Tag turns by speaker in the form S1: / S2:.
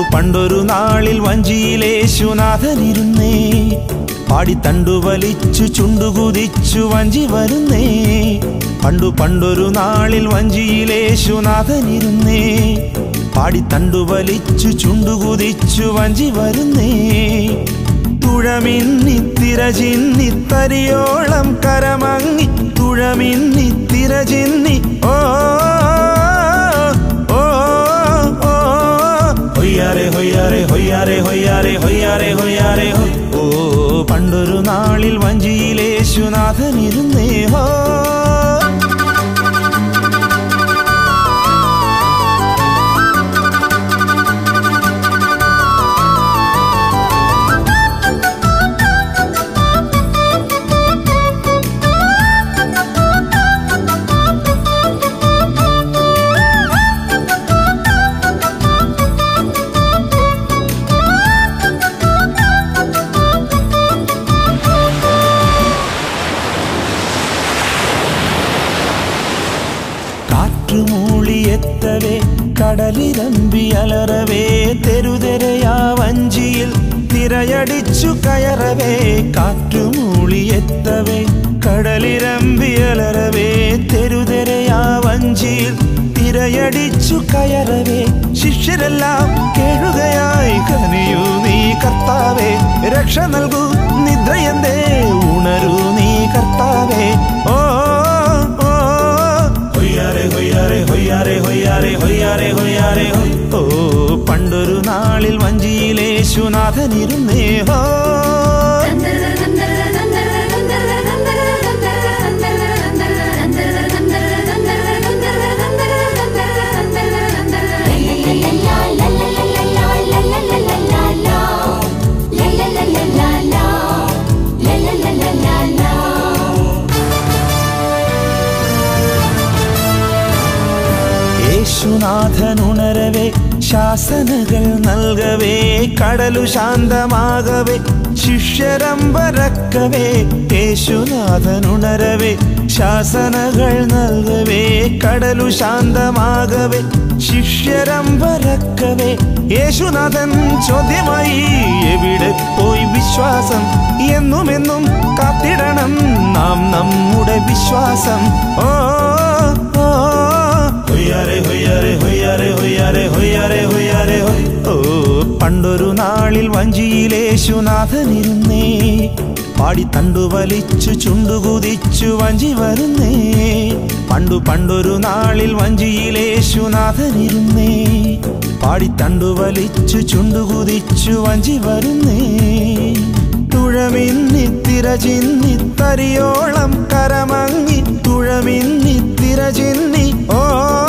S1: പണ്ടൊരു നാളിൽ വഞ്ചിയിലേശുനാഥനിരുന്നേ, പാടിത്തണ്ടു വലിച്ചു ചുണ്ടുകുതിച്ചു വഞ്ചി വരുന്നേ. പണ്ടൊരു നാളിൽ വഞ്ചിയിലേശുനാഥനിരുന്നേ, പാടിത്തണ്ടു വലിച്ചു ചുണ്ടുകുതിച്ചു വഞ്ചി വരുന്നേ. തുഴമിന്നി തിരചിന്നി തരിയോളം കരമങ്ങി, തുഴമിന്നി തിരചിന്നി ഓ ഹൊയ്യാരെ ഹൊയ്യാരെ ഹൊയ്യാരെ ഹൊയ്യാരെ ഹൊയ്യാരെ ഹൊയ്യാരെ ഹോ. ഓ പണ്ടൊരു നാളിൽ വഞ്ചിയിലേശുനാഥനിരുന്നേ ഹോ. മൂളിയെത്തവേ കടലിരമ്പി അലറവേ, തെരുതെരയാ വഞ്ചിയിൽ തിരയടിച്ചു കയറവേ. കാറ്റുമൂളിയെത്തവേ കടലിരമ്പി അലറവേ, തെരുതെരയാ വഞ്ചിയിൽ തിരയടിച്ചു കയറവേ. ശിഷ്യരെല്ലാം കേഴുകയായി കനിയൂ നീ കർത്താവേ, രക്ഷ നൽകൂ നിദ്രയെന്തേ ഉണരൂ നീ കർത്താവേ. ഓ ഹൊയ്യാരെ ഹൊയ്യാരെ ഹൊയ്യാരെ ഹൊയ്യാരെ ഹൊയ്യാരെ ഹൊയ്യാരെ ഹോ. ഓ പണ്ടൊരു നാളിൽ വഞ്ചിയിലേശുനാഥനിരുന്നേ ഹോ. യേശുനാഥനുണരവേ ശാസനകൾ നൽകവേ, കടലു ശാന്തമാകവേ ശിഷ്യരമ്പരക്കവേ. യേശുനാഥനുണരവേ ശാസനകൾ നൽകവേ, കടലു ശാന്തമാകവേ ശിഷ്യരമ്പരക്കവേ. യേശുനാഥൻ ചോദ്യമായി എവിടെ പോയി വിശ്വാസം, എന്നുമെന്നും കാത്തിടണം നാം നമ്മുടെ വിശ്വാസം. ഓ ഹൊയ്യാരെ ഹൊയ്യാരെ ഹൊയ്യാരെ ഹൊയ്യാരെ ഹൊയ്യാരെ ഹൊയ്യാരെ ഹോ. ഓ പണ്ടൊരു നാളിൽ വഞ്ചിയിലേശുനാഥനിരുന്നേ, പാടിത്തണ്ടു വലിച്ചു ചുണ്ടുകുതിച്ചു വഞ്ചി വരുന്നേ. പണ്ടൊരു നാളിൽ വഞ്ചിയിലേശുനാഥനിരുന്നേ, പാടിത്തണ്ടു വലിച്ചു ചുണ്ടുകുതിച്ചു വഞ്ചി വരുന്നേ. തുഴമിന്നി തിരചിന്നി തരിയോളം കരമങ്ങി, തുഴമിന്നി തിരചിന്നി ഓ